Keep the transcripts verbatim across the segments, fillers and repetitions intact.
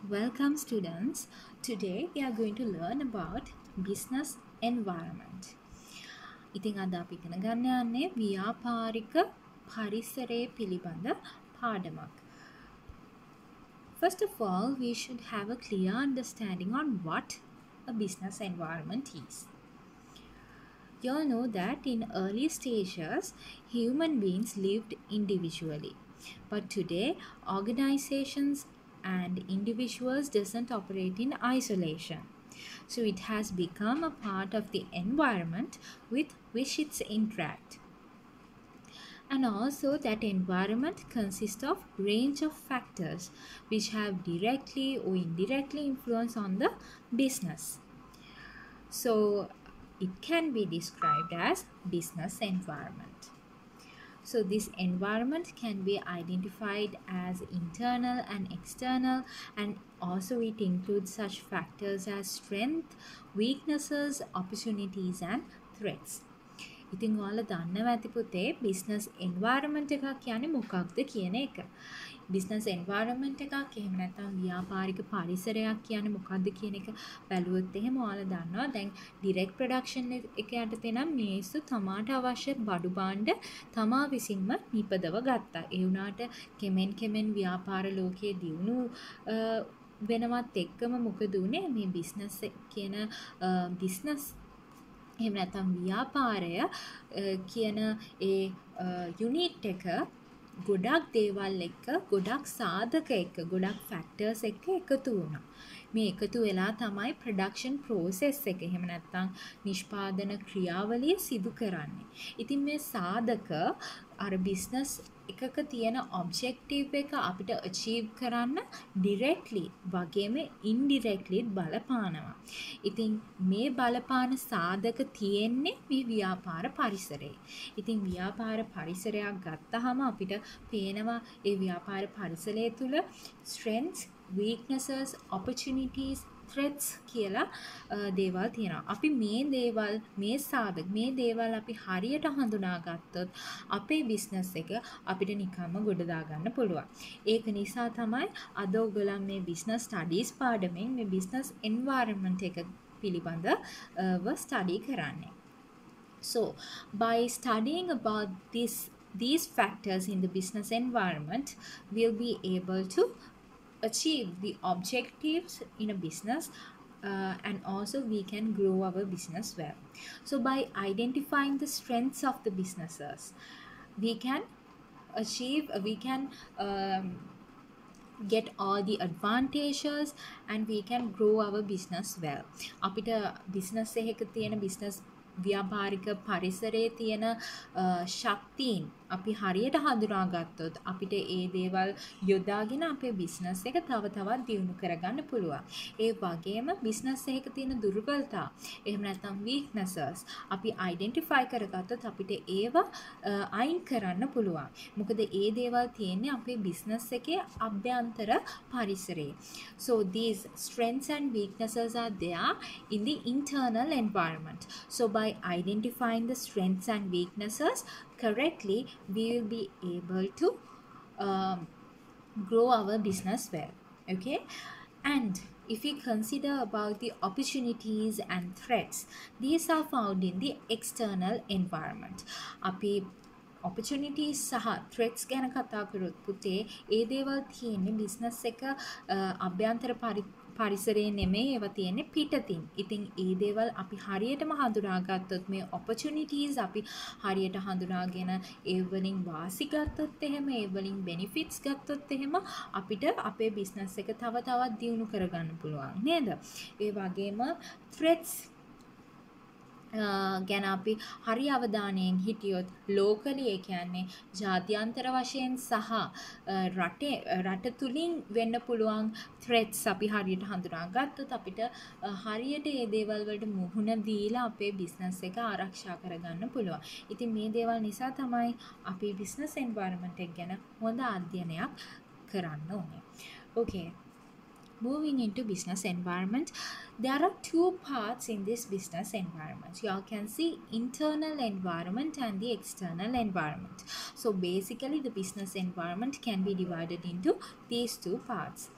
Welcome students. Today we are going to learn about business environment. ඉතින් අද අපි ඉගෙන ගන්න යන්නේ ව්‍යාපාරික පරිසරය පිළිබඳ පාඩමක්. First of all, we should have a clear understanding on what a business environment is. You all know that in early stages, human beings lived individually. But today, organizations and individuals doesn't operate in isolation. So it has become a part of the environment with which it's interact. And also that environment consists of range of factors which have directly or indirectly influence on the business. So it can be described as business environment. So this environment can be identified as internal and external, and also it includes such factors as strength, weaknesses, opportunities and threats. ඉතින් ඔයාලා දන්නවා ඇති පුතේ business environment එකක් කියන්නේ මොකක්ද කියන එක. business environment එකක් එහෙම නැත්නම් ව්‍යාපාරික පරිසරයක් කියන්නේ මොකක්ද කියන එක බැලුවොත් එහෙම ඔයාලා දන්නවා දැන් direct production එක යටතේ නම් මිනිස්සු තමාට අවශ්‍ය බඩු භාණ්ඩ තමා විසින්ම නිපදව ගත්තා. ඒ වුණාට කෙමෙන් කෙමෙන් ව්‍යාපාර ලෝකයේ දියුණු වෙනවත් එක්කම මොකද උනේ මේ business කියන business එහෙම නැත්නම් ව්‍යාපාරය කියන ඒ යුනිට් එක ගොඩක් දේවල් එක්ක ගොඩක් සාධක එක්ක ගොඩක් ෆැක්ටර්ස් එක්ක එකතු වුණා. මේ එකතු වෙලා තමයි ප්‍රොඩක්ෂන් ප්‍රොසෙස් එක එහෙම නැත්නම් නිෂ්පාදන ක්‍රියාවලිය සිදු කරන්නේ. ඉතින් මේ සාධක අර බිස්නස් එකක තියෙන ඔබ්ජෙක්ටිව් එක අපිට අචීව් කරන්න ඩිරෙක්ට්ලි වගේම ඉන්ඩිරෙක්ට්ලි බලපානවා. ඉතින් මේ බලපාන සාධක තියෙන්නේ මේ ව්‍යාපාර පරිසරයේ. ඉතින් ව්‍යාපාර පරිසරයක් ගත්තාම අපිට පේනවා ඒ ව්‍යාපාර පරිසරය තුල strengths, weaknesses, opportunities, threats කියලා දේවල් තියෙනවා. අපි මේ දේවල් මේ සාධක මේ දේවල් අපි හරියට හඳුනාගත්තොත් අපේ බිස්නස් එක අපිට නිකම්ම ගොඩ දාගන්න පුළුවන්. ඒක නිසා තමයි අද ඔයගොල්ලන් මේ බිස්නස් ස්ටඩීස් පාඩමෙන් මේ බිස්නස් එන්වයරන්මන්ට් එක පිළිබඳව ස්ටඩි කරන්නේ. So, by studying about this these factors in the business environment, we'll be able to achieve the objectives in a business uh, and also we can grow our business well. So by identifying the strengths of the businesses, we can achieve, we can um, get all the advantages and we can grow our business well. අපිට business එකක තියෙන business ව්‍යාපාරික පරිසරයේ තියෙන ශක්තියින් අපි හරියට හඳුනාගත්තොත් අපිට ඒ දේවල් යොදාගෙන අපේ බිස්නස් එක තව තවත් දියුණු කරගන්න පුළුවන්. ඒ වගේම බිස්නස් එකක තියෙන දුර්වලතා එහෙම නැත්නම් weaknesses අපි identify කරගත්තොත් අපිට ඒවා අයින් කරන්න පුළුවන්. මොකද ඒ දේවල් තියෙන්නේ අපේ බිස්නස් එකේ අභ්‍යන්තර පරිසරයේ. So these strengths and weaknesses are there in the internal environment. So by identifying the strengths and weaknesses correctly, we will be able to um, grow our business well. Okay, and if we consider about the opportunities and threats, these are found in the external environment. Api opportunities සහ threats ගැන කතා කරොත් පුතේ ඒ දේවල් තියෙන්නේ business එක අභ්‍යන්තර පරිසරයේ නෙමෙයි ඒවා තියෙන්නේ පිටතින්. ඉතින් ඒ දේවල් අපි හරියටම හඳුනාගත්තොත් මේ opportunities අපි හරියට හඳුනාගෙන ඒ වලින් වාසි ගත්තොත් එහෙම ඒ වලින් benefits ගත්තොත් එහෙම අපිට අපේ business එක තව තවත් දියුණු කරගන්න පුළුවන් නේද? ඒ වගේම threats ගැන අපි හරි අවධානයෙන් හිටියොත් ලෝකලි ඒ කියන්නේ ජාත්‍යන්තර වශයෙන් සහ රටේ රට තුලින් වෙන්න පුළුවන් threats අපි හරියට හඳුනාගත්තොත් අපිට හරියට මේ දේවල් වලට මුහුණ දීලා අපේ business එක ආරක්ෂා කරගන්න පුළුවන්. ඉතින් මේ දේවල් නිසා තමයි අපි business environment එක ගැන හොඳ අධ්‍යයනයක් කරන්න ඕනේ. Okay. Moving into business environment, there are two parts in this business environment. You all can see internal environment and the external environment. So basically the business environment can be divided into these two parts.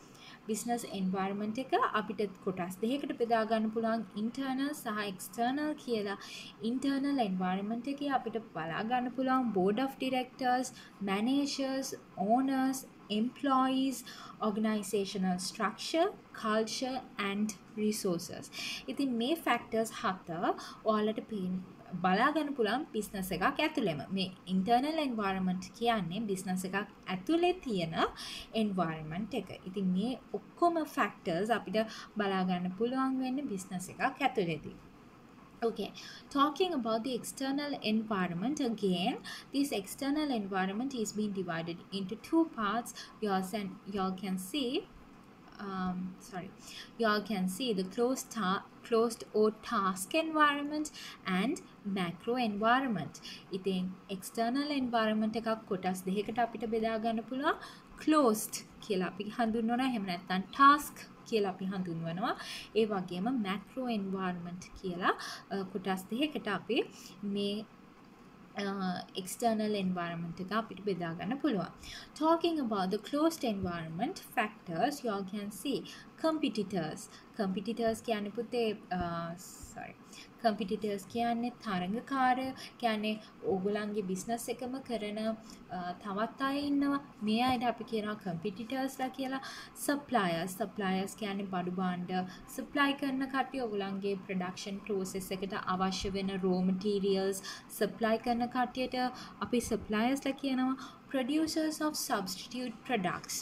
business environment එක අපිට කොටස් දෙකකට බෙදා ගන්න පුළුවන් internal සහ external කියලා. internal environment එකේ අපිට බලා ගන්න පුළුවන් board of directors, managers, owners, employees, organizational structure, culture and resources. ඉතින් මේ factors හත ඔයාලට බලා ගන්න පුළුවන් business එකක් ඇතුළෙම. මේ internal environment කියන්නේ business එකක් ඇතුළේ තියෙන environment එක. ඉතින් මේ ඔක්කොම factors අපිට බලා ගන්න පුළුවන් වෙන්නේ business එකක් ඇතුළේදී. Okay, talking about the external environment again, this external environment is being divided into two parts. You all can, you all can see, um, sorry, you all can see the closed, ta- closed or task environment and macro environment. ඉතින් external environment එකක් කොටස් දෙකකට අපිට බෙදා ගන්න පුළුවන්. closed කියලා අපි හඳුන්වනවා. එහෙම නැත්නම් task කියලා අපි හඳුන්වනවා. ඒ වගේම macro environment කියලා කොටස් දෙකකට අපි මේ uh, external environment එක අපිට බෙදා ගන්න පුළුවන්. Talking about the closed environment factors, you all can see competitors. competitors කියන්නේ පුතේ uh, sorry competitors කියන්නේ තරඟකාරය. කියන්නේ ඕගොල්ලන්ගේ business එකම කරන තවත් අය ඉන්නවා. මේ අයට අපි කියනවා competitors ලා කියලා. suppliers suppliers කියන්නේ බඩු භාණ්ඩ supply කරන කට්ටිය. ඕගොල්ලන්ගේ production process එකට අවශ්‍ය වෙන raw materials supply කරන කට්ටියට අපි suppliers ලා කියනවා. producers of substitute products,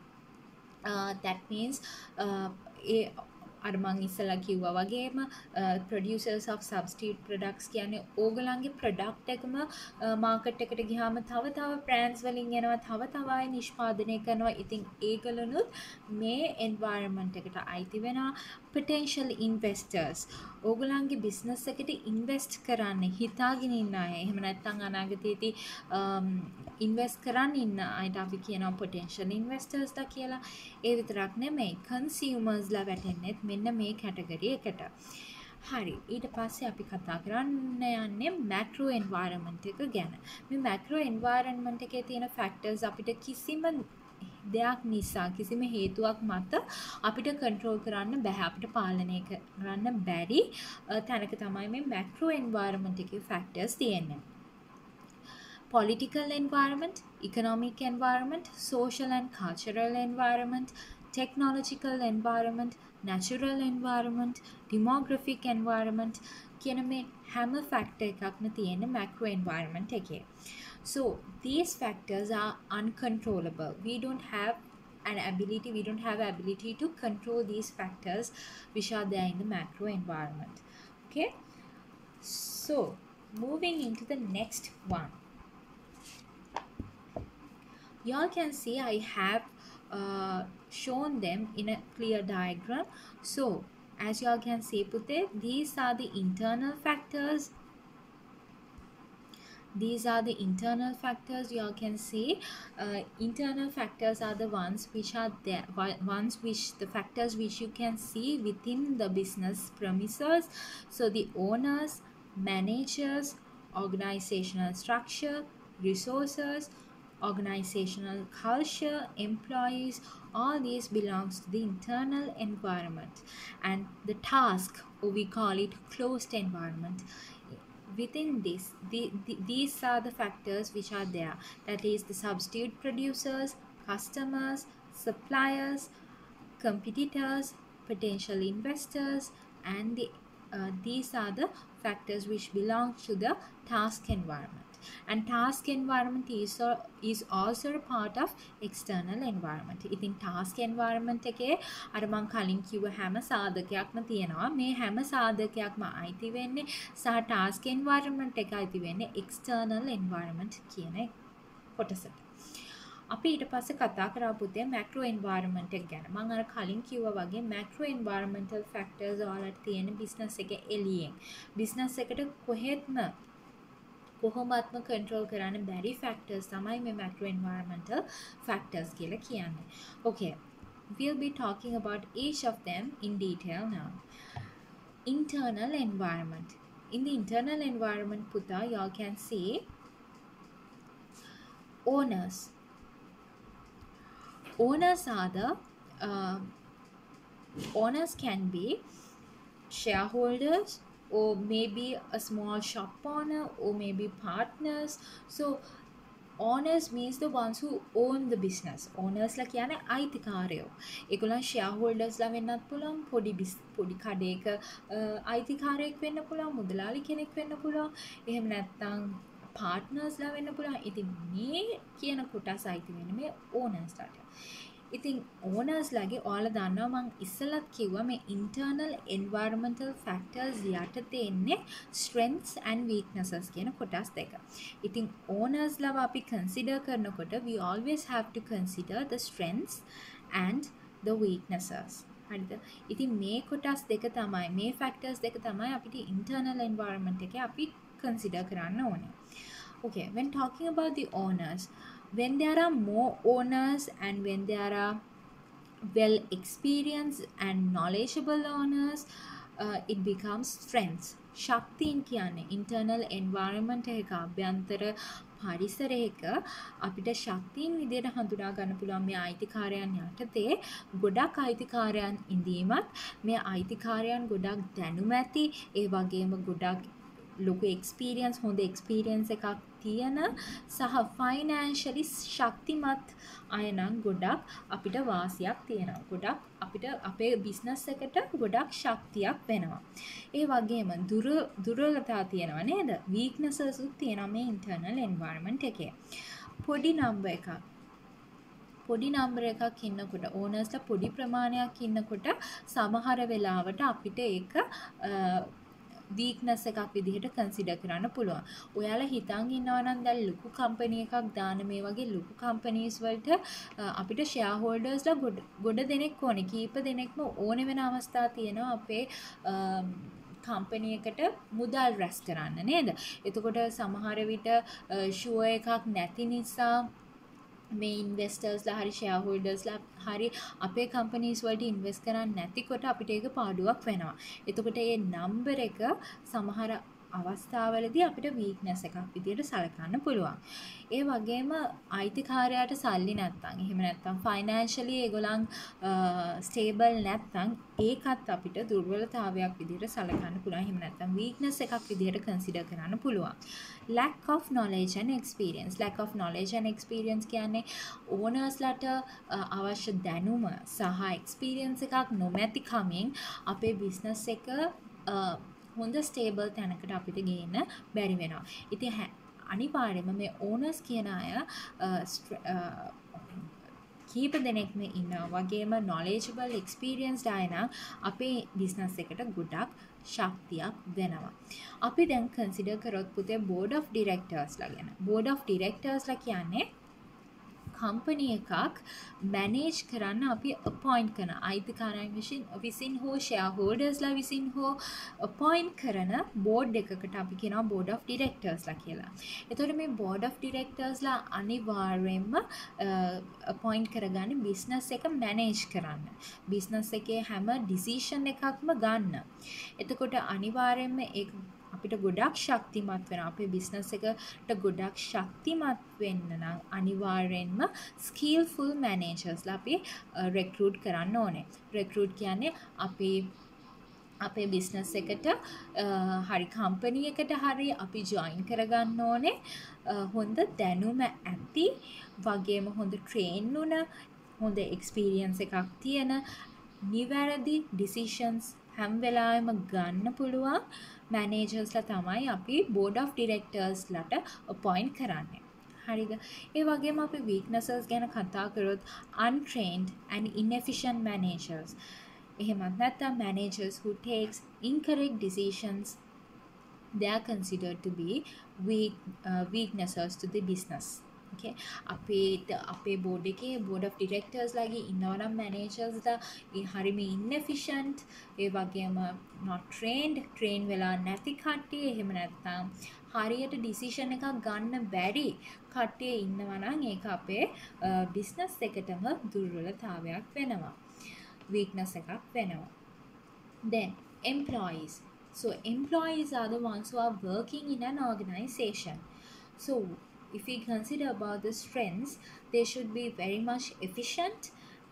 uh, that means uh, ඒ අර මං ඉස්සලා කිව්වා වගේම producers of substitute products කියන්නේ ඕගොල්ලන්ගේ product එකම market එකට ගියාම තව තව brands වලින් එනවා, තව තව අය නිෂ්පාදනය කරනවා. ඉතින් ඒගොල්ලොනුත් මේ environment එකට අයිති වෙනවා. potential investors, ඕගොල්ලන්ගේ business එකට invest කරන්න හිතාගෙන ඉන්න අය. එහෙම නැත්නම් අනාගතයේදී invest කරන්න ඉන්න අයට අපි කියනවා potential investors ලා කියලා. ඒ විතරක් නෙමෙයි consumers ලා වැටෙන්නේත් මෙන්න මේ කැටගරි එකට. හරි, ඊට පස්සේ අපි කතා කරන්න යන්නේ macro environment එක ගැන. මේ macro environment එකේ තියෙන factors අපිට කිසිම දෙයක් නිසා, කිසිම හේතුවක් මත අපිට control කරන්න බෑ, අපිට පාලනය කරන්න බැරි තැනක තමයි මේ macro environment එකේ factors තියෙන්නේ. political environment, economic environment, social and cultural environment, technological environment, natural environment, demographic environment කියන මේ හැම factor එකක්ම තියෙන macro environment එකේ. So these factors are uncontrollable. We don't have an ability, we don't have ability to control these factors which are there in the macro environment. Okay, so moving into the next one. You all can see I have uh, shown them in a clear diagram. So as you all can see pute, these are the internal factors. These are the internal factors. You all can see uh, internal factors are the ones which are there, ones which the factors which you can see within the business premises. So the owners, managers, organizational structure, resources, organizational culture, employees, all these belongs to the internal environment. And the task, or we call it closed environment. Within this, the, the, these are the factors which are there. That is the substitute producers, customers, suppliers, competitors, potential investors, and the, uh, these are the factors which belong to the task environment. And task environment is, uh, is also a part of external environment. ඉතින් task environment එකේ අර මං කලින් කිව්ව හැම සාධකයක්ම තියෙනවා. මේ හැම සාධකයක්ම අයිති වෙන්නේ සහ task environment එක අයිති වෙන්නේ external environment කියන කොටසට. අපි ඊට පස්සේ කතා කරා පුතේ macro environment එක ගැන. මම අර කලින් කිව්වා වගේ macro environmental factors ඔයාලට තියෙන business එකේ එළියෙන්. business එකට කොහෙත්ම කොහොමත්ම control කරන්න බැරි factors තමයි මේ macro environmental factors කියලා කියන්නේ. Okay, we'll be talking about each of them in detail now. Internal environment. In the internal environment, Puta, y'all can see owners. Owners are the uh, owners can be shareholders, or maybe a small shop owner, or maybe partners. So owners means the ones who own the business. Owners ලා කියන්නේ අයිතිකාරයෝ. ඒගොල්ලන් shareholders ලා වෙන්නත් පුළුවන්, පොඩි පොඩි කඩේක අයිතිකාරයෙක් වෙන්න පුළුවන්, මුදලාලි කෙනෙක් වෙන්න පුළුවන්. එහෙම නැත්නම් partners ලා වෙන්න පුළුවන්. ඉතින් මේ කියන කොටස් අයිති වෙන්නේ මේ owners ලාට. ඉතින් owners ලාගේ ඔයාලා දන්නවා මං ඉස්සෙල්ලත් කිව්වා මේ internal environmental factors යටතේ ඉන්නේ strengths and weaknesses කියන කොටස් දෙක. ඉතින් owners ලාව අපි consider කරනකොට we always have to consider the strengths and the weaknesses. හරිද? ඉතින් මේ කොටස් දෙක තමයි මේ factors දෙක තමයි අපිට internal environment එකේ අපි consider කරන්න ඕනේ. Okay, when talking about the owners, when there are more owners and when there are well experienced and knowledgeable owners, uh, it becomes strengths. ශක්තියින් කියන්නේ internal environment එක අභ්‍යන්තර පරිසරයක අපිට ශක්තියින් විදිහට හඳුනා ගන්න පුළුවන් මේ අයිතිකාරයන් යටතේ ගොඩක් අයිතිකාරයන් ඉඳීමත් මේ අයිතිකාරයන් ගොඩක් දැනුම ඇති ඒ වගේම ගොඩක් ලොකු එක්ස්පීරියන්ස් හොඳ එක්ස්පීරියන්ස් එකක් තියෙන සහ ෆයිනෑන්ෂලි ශක්තිමත් අය නම් ගොඩක් අපිට වාසියක් තියෙනවා. ගොඩක් අපිට අපේ බිස්නස් එකට ගොඩක් ශක්තියක් වෙනවා. ඒ වගේම දුර දුර්වලතා තියෙනවා නේද? වීක්නසස් උත් තියෙනවා මේ ඉන්ටර්නල් එන්වයරන්මන්ට් එකේ. පොඩි නම්බර් එකක් පොඩි නම්බර එකක් ඉන්නකොට ඕනර්ස්ලා පොඩි ප්‍රමාණයක් ඉන්නකොට සමහර වෙලාවට අපිට ඒක weakness එකක් විදිහට consider කරන්න පුළුවන්. ඔයාලා හිතන් ඉන්නවා නම් දැන් ලොකු company එකක් දාන මේ වගේ ලොකු companies වලට අපිට shareholders ලා ගොඩ ගොඩ දෙනෙක් ඕනේ. කීප දෙනෙක්ම ඕනේ වෙන අවස්ථා තියෙනවා අපේ කම්පැනි එකට මුදල් රැස් කරන්න නේද? එතකොට සමහර විට ෂුවර් එකක් නැති නිසා මේ ඉන්වෙස්ටර්ස් ලා හරි ෂෙයාර්හෝල්ඩර්ස් ලා හරි අපේ කම්පනීස් වලට ඉන්වෙස්ට් කරන්නේ නැතිකොට අපිට ඒක පාඩුවක් වෙනවා. එතකොට මේ නම්බර් එක සමහර අවස්ථාවලදී අපිට වීක්නස් එකක් විදියට සලකන්න පුළුවන්. ඒ වගේම අයිතිකාරයාට සල්ලි නැත්නම් එහෙම නැත්නම් ෆයිනෑන්ෂලි ඒගොල්ලන් ස්ටේබල් නැත්නම් ඒකත් අපිට දුර්වලතාවයක් විදියට සලකන්න පුළුවන්. එහෙම නැත්නම් වීක්නස් එකක් විදියට කන්සිඩර් කරන්න පුළුවන්. lack of knowledge and experience. lack of knowledge and experience කියන්නේ owners ලාට අවශ්‍ය දැනුම සහ experience එකක් නොමැති කමින් අපේ business එක හොඳ ස්ටේබල් තැනකට අපිට ගේන්න බැරි වෙනවා. ඉතින් අනිවාර්යයෙන්ම මේ ඕනර්ස් කියන අය කීප දෙනෙක්ම ඉන්නවා. වගේම knowledgeable experienced අය නම් අපේ business එකට ගොඩක් ශක්තියක් දෙනවා. අපි දැන් consider කරොත් පුතේ board of directors ලා ගැන. board of directors ලා කියන්නේ කම්පනි එකක් මැනේජ් කරන්න අපි අපොයින්ට් කරන අයිතිකාරයන් විසින් විසින් හෝ ෂෙයාර්හෝල්ඩර්ස් ලා විසින් හෝ අපොයින්ට් කරන බෝඩ් එකකට අපි කියනවා බෝඩ් ඔෆ් ඩිරෙක්ටර්ස් ලා කියලා. එතකොට මේ බෝඩ් ඔෆ් ඩිරෙක්ටර්ස් ලා අනිවාර්යයෙන්ම අපොයින්ට් කරගන්නේ බිස්නස් එක මැනේජ් කරන්න. බිස්නස් එකේ හැම ඩිසිෂන් එකක්ම ගන්න. එතකොට අනිවාර්යයෙන්ම ඒක අපිට ගොඩක් ශක්තිමත් වෙන අපේ බිස්නස් එකට ගොඩක් ශක්තිමත් වෙන්න නම් අනිවාර්යෙන්ම ස්කිල්ෆුල් මැනේජර්ස්ලා අපි රෙක්රූට් කරන්න ඕනේ. රෙක්රූට් කියන්නේ අපි අපේ බිස්නස් එකට හරි කම්පැනි එකට හරි අපි ජොයින් කරගන්න ඕනේ හොඳ දැනුම ඇති වගේම හොඳ ට්‍රේන් වුණ හොඳ එක්ස්පීරියන්ස් එකක් තියෙන නිවැරදි ඩිසිෂන්ස් හැම වෙලාවෙම ගන්න පුළුවන් මැනේජර්ස්ලා තමයි අපි බෝඩ් ඔෆ් ඩිරෙක්ටර්ස් ලට අපොයින්ට් කරන්නේ. හරිද? ඒ වගේම අපි weaknesses ගැන කතා කරොත් untrained and inefficient managers. එහෙමත් නැත්නම් managers who takes incorrect decisions, they are considered to be weak uh, weaknesses to the business. Okay, අපේ අපේ බෝඩ් එකේ බෝඩ් ඔෆ් ඩිරෙක්ටර්ස් ලාගේ ඉන්නවනම් මැනේජර්ස්ලා හරිම ඉන්එෆිෂන්ට් ඒ වගේම not trained train වෙලා නැති කට්ටිය එහෙම නැත්නම් හරියට ඩිසිෂන් එකක් ගන්න බැරි කට්ටිය ඉන්නවා නම් ඒක අපේ බිස්නස් එකටම දුර්වලතාවයක් වෙනවා. weakness එකක් වෙනවා. Then employees. So employees are the ones who are working in an organization. So if we consider about the strengths, they should be very much efficient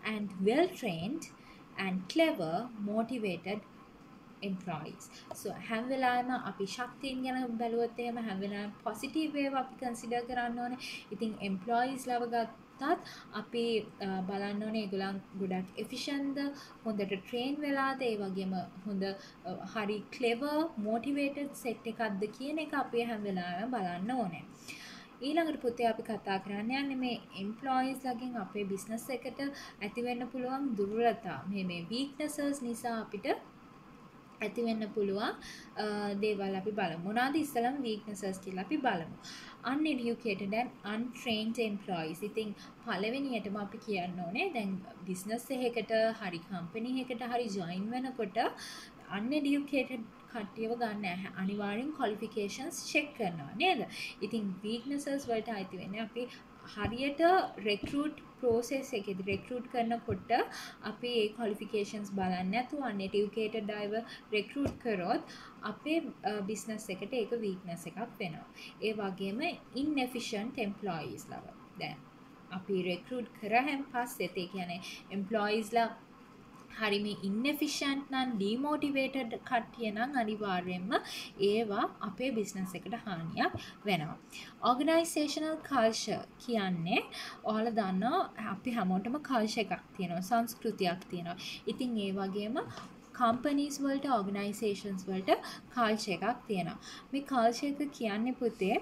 and well trained and clever motivated employees. So හැම වෙලාවෙම අපි ශක්තියින් ගැන බැලුවොත් එහෙම හැම වෙලාවෙම positive ඒවා අපි consider කරන්න ඕනේ. ඉතින් employees ලව ගත්තත් අපි බලන්න ඕනේ ඒගොල්ලන් ගොඩක් efficient ද, හොඳට train වෙලාද, ඒ වගේම හොඳ හරි clever motivated set එකක්ද කියන එක අපි හැම වෙලාවෙම බලන්න ඕනේ. ඊළඟට පුතේ අපි කතා කරන්න යන්නේ මේ employees ලගෙන් අපේ business එකට ඇති වෙන්න පුළුවන් දුර්වලතා, මේ මේ weaknesses නිසා අපිට ඇති වෙන්න පුළුවන් දේවල් අපි බලමු. මොනවාද ඉස්සලම weaknesses කියලා අපි බලමු. Uneducated and untrained employees. ඉතින් පළවෙනියටම අපි කියන්න ඕනේ දැන් business එකකට හරි company එකකට හරි join වෙනකොට uneducated කට්ටියව ගන්න නැහැ. අනිවාර්යෙන් qualifications check කරනවා නේද? ඉතින් weaknesses වලට අයිති වෙන්නේ අපි හරියට recruit process එකේදී recruit කරනකොට අපි ඒ qualifications බලන්නේ නැතුව uneducated අයව recruit කරොත් අපේ business එකට ඒක weakness එකක් වෙනවා. ඒ වගේම inefficient employees ලව. දැන් අපි recruit කරාන් පස්සේ ඒ කියන්නේ employees ලා හරි මේ inefficient නම් demotivated කට්ටිය නම් අනිවාර්යයෙන්ම ඒවා අපේ business එකට හානියක් වෙනවා. Organizational culture කියන්නේ ඔයාලා දන්නවා අපි හැමෝටම culture එකක් තියෙනවා, සංස්කෘතියක් තියෙනවා. ඉතින් ඒ වගේම companies වලට organizations වලට culture එකක් තියෙනවා. මේ culture එක කියන්නේ පුතේ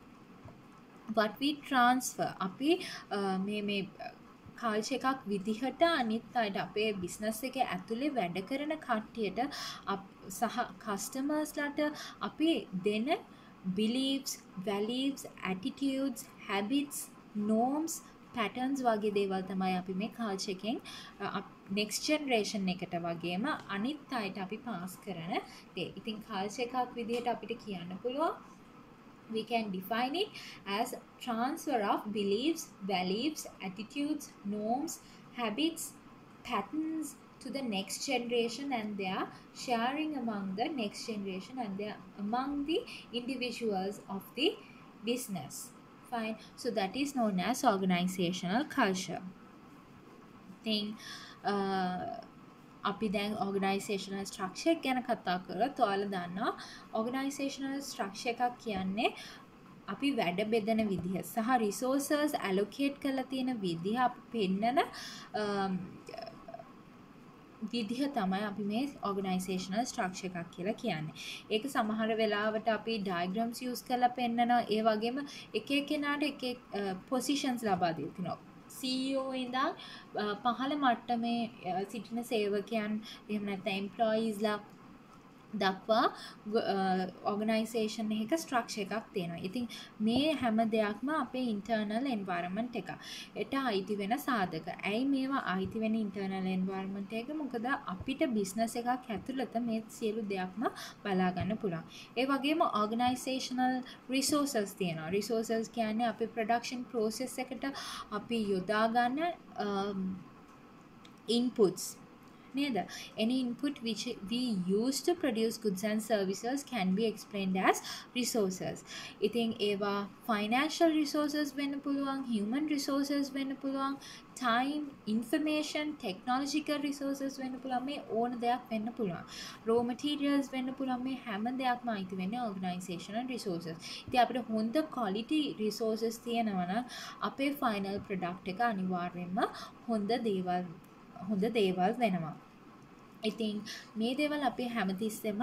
what we transfer අපි මේ මේ culture එකක් විදිහට අනිත් අයට අපේ business එකේ ඇතුලේ වැඩ කරන කට්ටියට සහ customers ලට අපි දෙන beliefs, values, attitudes, habits, norms, patterns වගේ දේවල් තමයි අපි මේ culture එකෙන් next generation එකට වගේම අනිත් අයට අපි pass කරන දේ. ඉතින් culture එකක් විදිහට අපිට කියන්න පුළුවන් we can define it as transfer of beliefs, values, attitudes, norms, habits, patterns to the next generation, and they are sharing among the next generation and they are among the individuals of the business. Fine. So that is known as organizational culture. Then uh, අපි දැන් organizational structure ගැන කතා කරලා ඔයාලා දන්නවා organizational structure එකක් කියන්නේ අපි වැඩ බෙදන විදිහ සහ resources allocate කරලා තියෙන විදිහ අපි පෙන්නන විදිහ තමයි අපි මේ organizational structure එකක් කියලා කියන්නේ. ඒක සමහර වෙලාවට අපි diagrams use කරලා පෙන්නනවා. ඒ වගේම එක එක්කෙනාට එක එක positions ලබා දෙනවා. C E O ඉඳන් පහළ මට්ටමේ සිටින සේවකයන් එහෙම නැත්නම් employees ලා දක්වා organization එකක structure එකක් තියෙනවා. ඉතින් මේ හැම දෙයක්ම අපේ internal environment එක. ඒට අයිති වෙන සාධක. ඇයි මේවා අයිති වෙන internal environment එක? මොකද අපිට business එකක් ඇතුළත මේ සියලු දෙයක්ම බලා ගන්න පුළුවන්. ඒ වගේම organizational resources තියෙනවා. resources කියන්නේ අපේ production process එකට අපි යොදා ගන්න inputs. Neither. Any input which we use to produce goods and services can be explained as resources. I think eva financial resources when puluang, human resources when puluang, time, information, technological resources when puluang me own deyak when puluang. Raw materials when puluang me hammer deyak ma iti when organizational resources. Iti apita honda quality resources තියනවා නම් අපේ final product එක අනිවාර්යයෙන්ම හොඳ දේවල් හොඳ දේවල් වෙනවා. ඉතින් මේ දේවල් අපි හැමතිස්සෙම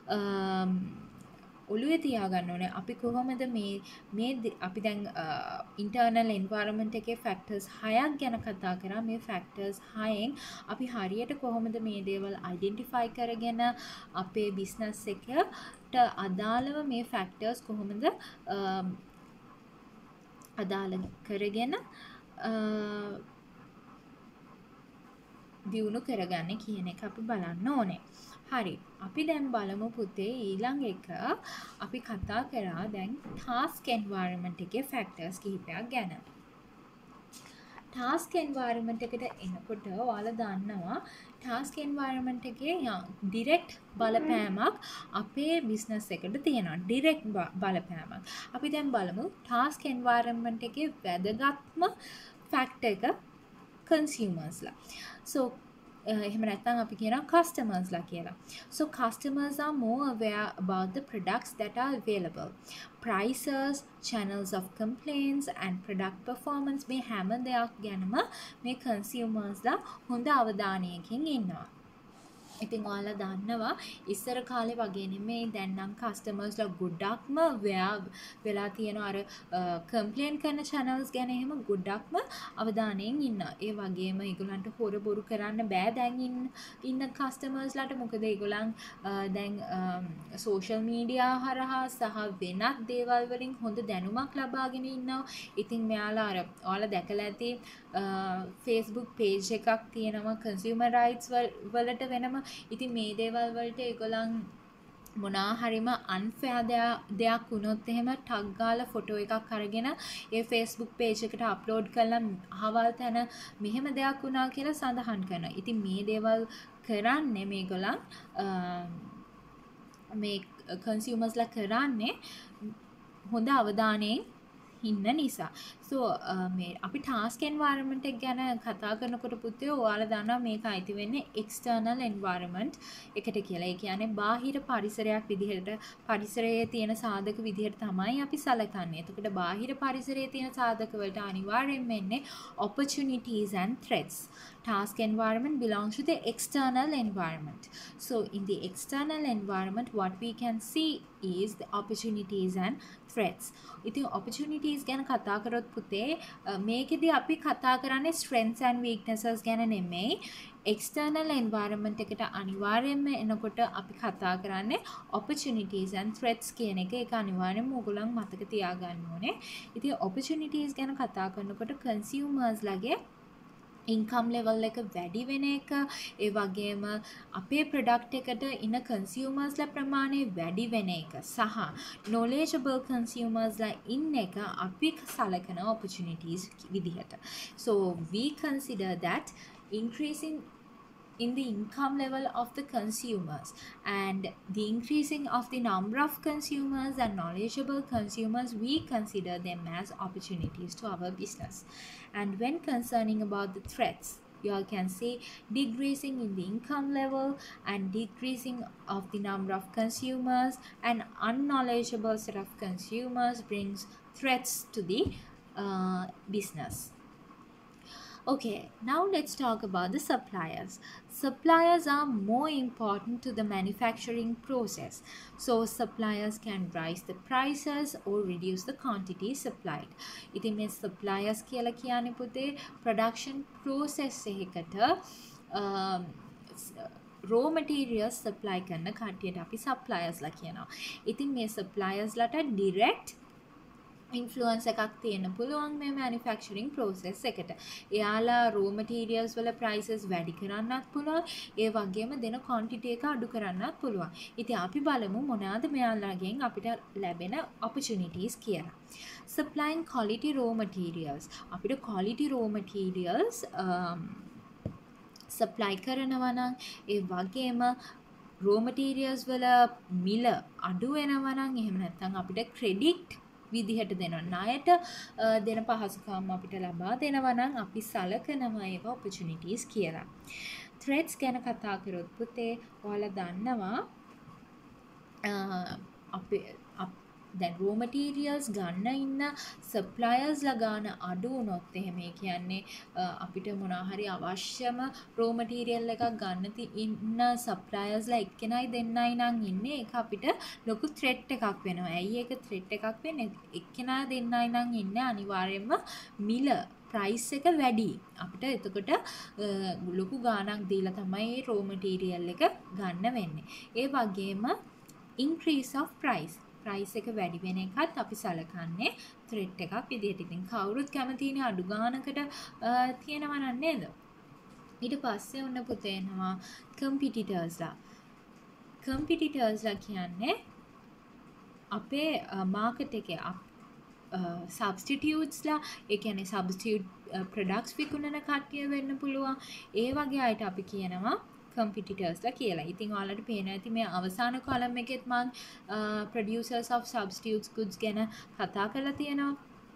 ඔළුවේ තියාගන්න ඕනේ. අපි කොහොමද මේ මේ අපි දැන් internal environment එකේ factors හයක් ගැන කතා කරා. මේ factors හයෙන් අපි හරියට කොහොමද මේ දේවල් identify කරගෙන අපේ business එකට අදාළව මේ factors කොහොමද අදාළ කරගෙන දියුණු කරගන්නේ කියන එක අපි බලන්න ඕනේ. හරි. අපි දැන් බලමු පුතේ ඊළඟ එක අපි කතා කරා දැන් task environment එකේ factors කිහිපයක් ගැන. task environment එකට එනකොට ඔයාලා දන්නවා task environment එකේ direct බලපෑමක් අපේ business එකට තියෙනවා. direct බලපෑමක්. අපි දැන් බලමු task environment එකේ වැදගත්ම factor එක කන්සියුමර්ස්ලා. so එහෙම නැත්නම් අපි කියනවා customers ලා කියලා. so customers are more aware about the products that are available. prices, channels of complaints and product performance මේ හැම දෙයක් ගැනම මේ consumers ලා හොඳ අවධානයකින් ඉන්නවා. ඉතින් ඔයාලා දන්නවා ඉස්සර කාලේ වගේ නෙමෙයි දැන් නම් කස්ටමර්ස්ලා ගොඩක්ම වෙලා තියෙනවා අර කම්ප්ලේන් කරන channels ගැන එහෙම ගොඩක්ම අවධානයෙන් ඉන්නවා. ඒ වගේම ඒගොල්ලන්ට හොර බොරු කරන්න බෑ දැන් ඉන්න ඉන්න කස්ටමර්ස්ලාට. මොකද ඒගොල්ලන් දැන් සෝෂල් මීඩියා හරහා සහ වෙනත් දේවල් වලින් හොඳ දැනුමක් ලබාගෙන ඉන්නවා. ඉතින් මෙයාලා අර ඔයාලා දැකලා ඇති Facebook page එකක් තියෙනවා consumer rights වලට වෙනම. ඉතින් මේ දේවල් වලට ඒගොල්ලන් මොනා හරිම unfair දෙයක් වුණොත් එහෙම ටග් ගාලා ෆොටෝ එකක් අරගෙන ඒ Facebook page එකට අප්ලෝඩ් කරලා අහවල් තැන මෙහෙම දෙයක් වුණා කියලා සඳහන් කරනවා. ඉතින් මේ දේවල් කරන්නේ මේගොල්ලන් මේ කන්සියුමර්ස්ලා කරන්නේ හොඳ අවධානයෙන් ඉන්න නිසා. so මේ අපි task environment එක ගැන කතා කරනකොට පුතේ ඔයාලා දන්නවා මේක අයිති වෙන්නේ external environment එකට කියලා. ඒ කියන්නේ බාහිර පරිසරයක් විදිහට පරිසරයේ තියෙන සාධක විදිහට තමයි අපි සැලකන්නේ. එතකොට බාහිර පරිසරයේ තියෙන සාධක වලට අනිවාර්යෙන්ම එන්නේ opportunities and threats. task environment belongs to the external environment. so in the external environment what we can see is the opportunities and threats. ඉතින් opportunities ගැන කතා කරොත් පුතේ මේකෙදි අපි කතා කරන්නේ strengths and weaknesses ගැන නෙමෙයි. external environment එකට අනිවාර්යයෙන්ම එනකොට අපි කතා කරන්නේ opportunities and threats කියන එක. ඒක අනිවාර්යයෙන්ම ඕගොල්ලන් මතක තියාගන්න ඕනේ. ඉතින් opportunities ගැන කතා කරනකොට consumers ලගේ income level එක වැඩි වෙන එක, ඒ වගේම අපේ product එකට ඉන consumers ලා ප්‍රමාණය වැඩි වෙන එක සහ knowledgeable consumers ලා ඉන්න එක අපි සලකන opportunities විදිහට. so we consider that increasing in the income level of the consumers and the increasing of the number of consumers and knowledgeable consumers, we consider them as opportunities to our business. And when concerning about the threats, you all can see decreasing in the income level and decreasing of the number of consumers and unknowledgeable set of consumers brings threats to the uh, business. Okay, now let's talk about the suppliers. Suppliers are more important to the manufacturing process. So suppliers can rise the prices or reduce the quantity supplied. ඉතින් මේ suppliers කියලා කියන්නේ පුතේ production process එකකට raw materials supply කරන කට්ටියට අපි suppliers ලා කියනවා. ඉතින් මේ suppliers ලාට direct influence එකක් තියෙන්න පුළුවන් මේ manufacturing process එකට. එයාලා raw materials වල prices වැඩි කරන්නත් පුළුවන්. ඒ වගේම දෙන quantity එක අඩු කරන්නත් පුළුවන්. ඉතින් අපි බලමු මොනවාද මෙයාලාගෙන් අපිට ලැබෙන opportunities කියලා. Supplying quality raw materials. අපිට quality raw materials um, supply කරනවා නම් ඒ වගේම raw materials වල මිල අඩු වෙනවා නම් එහෙම නැත්නම් අපිට credit විදිහට දෙනවා ණයට දෙන පහසුකම් අපිට ලබා දෙනවා නම් අපි සලකනවා ඒව opportunities කියලා. threats ගැන කතා කරොත් පුතේ ඔයාලා දන්නවා අපි දැන් raw materials ගන්න ඉන්න suppliers ලා ගන්න අඩු වුණොත් එහෙම ඒ කියන්නේ අපිට මොනවා හරි අවශ්‍යම raw material එකක් ගන්න ඉන්න suppliers ලා එක්කෙනයි දෙන්නයි නම් ඉන්නේ ඒක අපිට ලොකු threat එකක් වෙනවා. ඇයි ඒක threat එකක් වෙන්නේ? එක්කෙනා දෙන්නයි නම් ඉන්නේ අනිවාර්යයෙන්ම මිල price එක වැඩි. අපිට එතකොට ලොකු ගාණක් දීලා තමයි raw material එක ගන්න වෙන්නේ. ඒ වගේම increase of price price එක වැඩි වෙන එකත් අපි සලකන්නේ threat එකක් විදිහට. ඉතින් කවුරුත් කැමතිනේ අඩු ගානකට තියෙනවා නේද? ඊට පස්සේ ඔන්න පුතේ එනවා competitors ලා. competitors ලා කියන්නේ අපේ market එකේ substitutes ලා, ඒ කියන්නේ substitute products විකුණන කට්ටිය වෙන්න පුළුවන්. ඒ වගේ අයට අපි කියනවා competitors ලා කියලා. ඉතින් ඔයාලට පේනවා ඇති මේ අවසාන column එකෙත් මම producers of substitutes goods ගැන කතා කරලා තියෙනවා.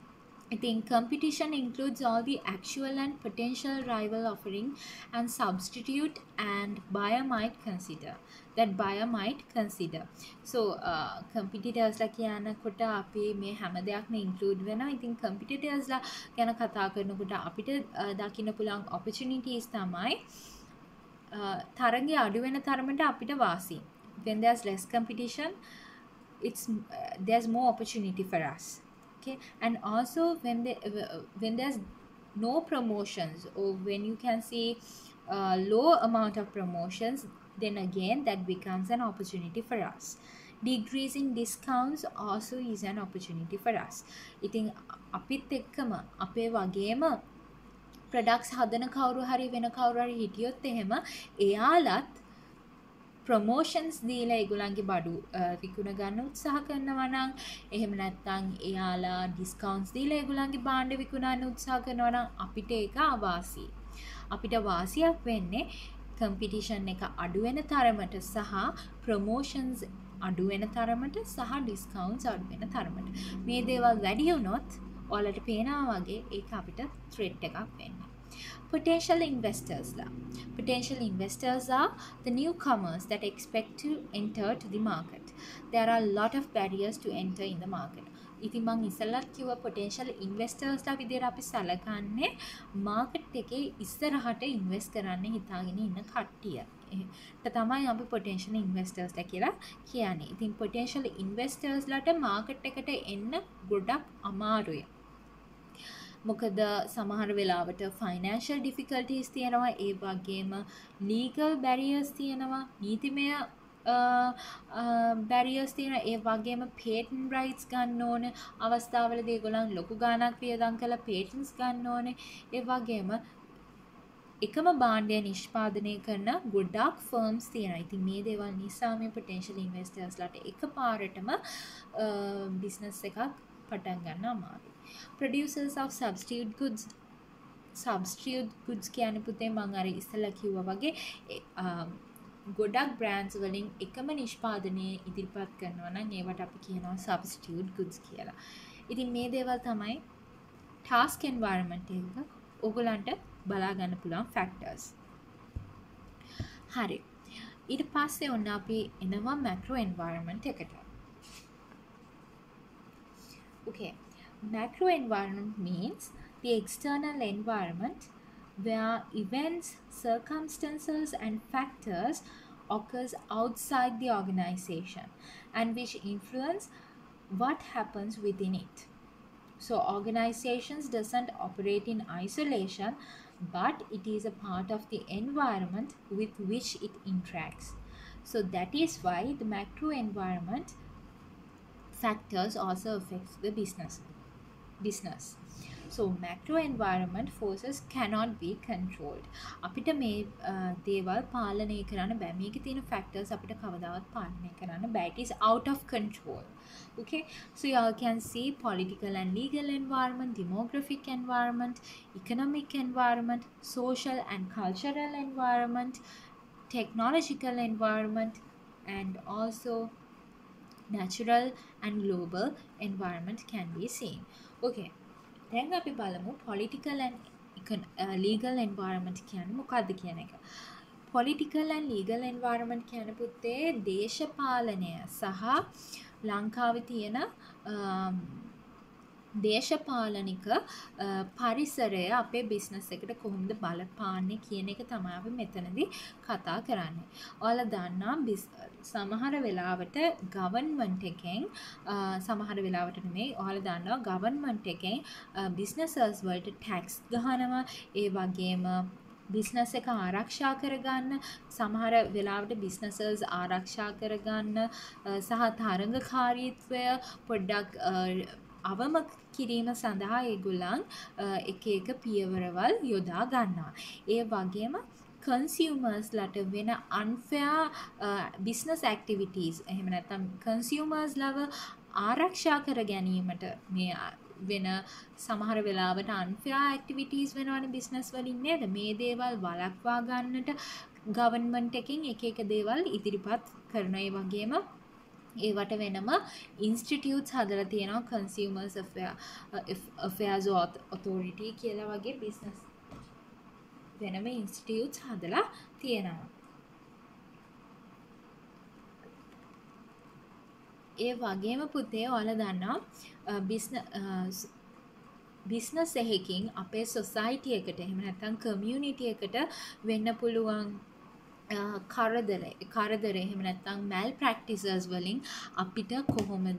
I think competition includes all the actual and potential rival offering and substitute and buyer might consider that buyer might consider. So uh, competitors la කියනකොට අපි මේ හැම දෙයක්ම include වෙනවා. ඉතින් competitors ලා ගැන කතා කරනකොට අපිට uh, දකින්න පුළුවන් opportunities තමයි uh, තරඟය අඩු වෙන තරමට අපිට වාසි. When there's less competition, it's uh, there's more opportunity for us. Okay, and also when they uh, when there's no promotions or when you can see uh, low amount of promotions, then again that becomes an opportunity for us. Decreasing discounts also is an opportunity for us. ඉතින් අපිත් එක්කම අපේ වගේම products හදන කවුරු හරි වෙන කවුරු හරි හිටියොත් එහෙම එයාලත් ප්‍රොමෝෂන්ස් දීලා ඒගොල්ලන්ගේ බඩු විකුණ ගන්න උත්සාහ කරනවා නම් එහෙම නැත්නම් එයාලා ඩිස්කවුන්ට්ස් දීලා ඒගොල්ලන්ගේ භාණ්ඩ විකුණන්න උත්සාහ කරනවා නම් අපිට ඒක අවාසි. අපිට වාසියක් වෙන්නේ කම්පිටිෂන් එක අඩු වෙන තරමට සහ ප්‍රොමෝෂන්ස් අඩු වෙන තරමට සහ ඩිස්කවුන්ට්ස් අඩු වෙන තරමට. මේ දේවල් වැඩි වුණොත් ඔයාලට පේනවා වගේ ඒක අපිට ත්‍රෙට් එකක් වෙන්නේ. Potential investors la. Potential investors are the newcomers that expect to enter to the market. There are a lot of barriers to enter in the market. ඉතින් මං ඉස්සෙල්ලත් කිව්වා potential investors ලා විදිහට අපි සලකන්නේ market එකේ ඉස්සරහට invest කරන්න හිතාගෙන ඉන්න කට්ටිය. ඒකට තමයි අපි potential investors ලා කියලා කියන්නේ. ඉතින් potential investors ලාට market එකට එන්න ගොඩක් අමාරුයි. මොකද සමහර වෙලාවට financial difficulties තියෙනවා, ඒ වගේම legal barriers තියෙනවා, නීතිමය barriers තියෙනවා, ඒ වගේම patent rights ගන්න ඕනේ. අවස්ථාවලදී ඒගොල්ලන් ලොකු ගාණක් වියදම් කරලා patents ගන්න ඕනේ. ඒ වගේම එකම භාණ්ඩය නිෂ්පාදනය කරන ගොඩක් firms තියෙනවා. ඉතින් මේ දේවල් නිසා මේ potential investors ලාට එකපාරටම business එකක් පටන් ගන්න අමාරුයි. Producers of substitute goods substitute goods කියන්නේ පුතේ මම අර ඉස්සෙල්ලා කිව්වා වගේ ගොඩක් brands වලින් එකම නිෂ්පාදනයේ ඉදිරිපත් කරනවා නම් ඒවට අපි කියනවා substitute goods කියලා. ඉතින් මේ දේවල් තමයි task environment එක ඔයගලන්ට බලා ගන්න පුළුවන් factors. හරි. ඊට පස්සේ ඔන්න අපි එනවා macro environment එකට. Okay. Macro environment means the external environment where events, circumstances and factors occurs outside the organization and which influence what happens within it. So organizations doesn't operate in isolation, but it is a part of the environment with which it interacts. So that is why the macro environment factors also affects the business. business. So macro environment forces cannot be controlled. අපිට මේ දේවල් පාලනය කරන්න බෑ. මේකේ තියෙන factors අපිට කවදාවත් පාලනය කරන්න බෑ. It is out of control. Okay, so you all can see political and legal environment, demographic environment, economic environment, social and cultural environment, technological environment, and also natural and global environment can be seen. Okay, දැන් අපි බලමු political and uh, legal environment කියන්නේ මොකක්ද කියන එක. Political and legal environment කියන පුතේ දේශපාලනය සහ ලංකාවේ තියෙන දේශපාලනික පරිසරය අපේ බිස්නස් එකට කොහොමද බලපාන්නේ කියන එක තමයි අපි මෙතනදී කතා කරන්නේ. ඔයාලා දන්නා සමහර වෙලාවට ගවර්න්මන්ට් එකෙන් සමහර වෙලාවට නෙමෙයි ඔයාලා දන්නවා ගවර්න්මන්ට් එකෙන් බිස්නසර්ස් වලට ටැක්ස් ගහනවා. ඒ වගේම බිස්නස් එක ආරක්ෂා කරගන්න සමහර වෙලාවට බිස්නසර්ස් ආරක්ෂා කරගන්න සහ තරඟකාරීත්වය පොඩ්ඩක් අවම කිරීම සඳහා ඒගොල්ලන් එක එක පියවරවල් යොදා ගන්නවා. ඒ වගේම consumers ලට වෙන unfair business activities එහෙම නැත්නම් consumers ලව ආරක්ෂා කර ගැනීමට මේ වෙන සමහර වෙලාවට unfair activities වෙනවනේ business වලින් නේද? මේ දේවල් වළක්වා ගන්නට government එකකින් එක එක දේවල් ඉදිරිපත් කරන ඒ වගේම ඒවට වෙනම ඉන්ස්ටිටියුට්ස් හදලා තියෙනවා කන්සියුමර්ස් affairs authority කියලා වගේ බිස්නස් වෙනම ඉන්ස්ටිටියුට්ස් හදලා තියෙනවා. ඒ වගේම පුතේ ඔයාලා දන්නවා බිස්නස් බිස්නස් එකකින් අපේ සොසයිටි එකට එහෙම නැත්නම් කමියුනිටි එකට වෙන්න පුළුවන් කරදර කරදර එහෙම නැත්නම් මැල් ප්‍රැක්ටිසස් වලින් අපිට කොහොමද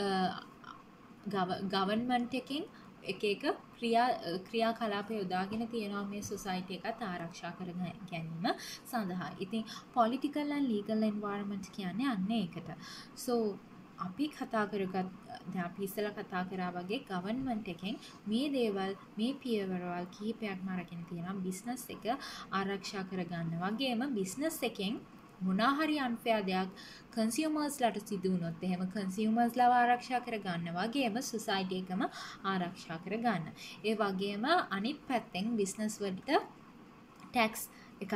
ගවර්න්මන්ට් එකකින් එක එක ක්‍රියා ක්‍රියාකලාප යොදාගෙන තියෙනවා මේ සොසයිටි එකත් ආරක්ෂා කර ගැනීම සඳහා. ඉතින් පොලිටිකල් ඇන්ඩ් ලීගල් එන්වයරන්මන්ට් කියන්නේ අන්න ඒකට. so අපි කතා කරගත් දැන් අපි ඉස්සෙල්ලා කතා කරා වගේ ගවර්න්මන්ට් එකෙන් මේ දේවල් මේ පියවරවල් කිහිපයක්ම අරගෙන තියෙනවා බිස්නස් එක ආරක්ෂා කරගන්න. වගේම බිස්නස් එකෙන් මොනවා හරි අන්ෆෙයාර් දෙයක් කන්සියුමර්ස්ලාට සිදු වුණොත් එහෙම කන්සියුමර්ස්ලාව ආරක්ෂා කරගන්න වගේම සොසයිටි එකම ආරක්ෂා කරගන්න. ඒ වගේම අනිත් පැත්තෙන් බිස්නස් වලට ටැක්ස් එකක්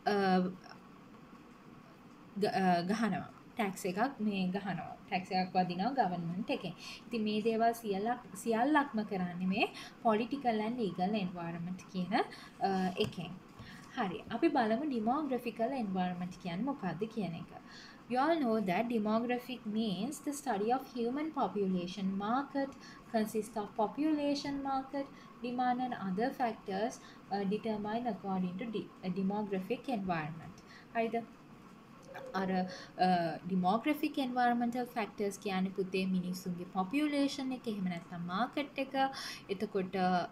ගහනවා. ටැක්ස් එකක් මේ ගහනවා. ටැක්ස් එකක් වදිනවා ගවර්න්මන්ට් එකෙන්. ඉතින් මේ දේවල් සියල්ලක් සියල්ලක්ම කරන්නේ මේ පොලිටිකල් ඇන්ඩ් ලීගල් එන්වයරන්මන්ට් කියන එකෙන්. හරි. අපි බලමු demographical environment කියන්නේ මොකක්ද කියන එක. You all know that demographic means the study of human population market consists of population market, demand and other factors uh, determined according to de- a demographic environment. හරිද? අර demographic environmental factors කියන්නේ පුතේ මිනිස්සුන්ගේ population එක එහෙම නැත්නම් market එක එතකොට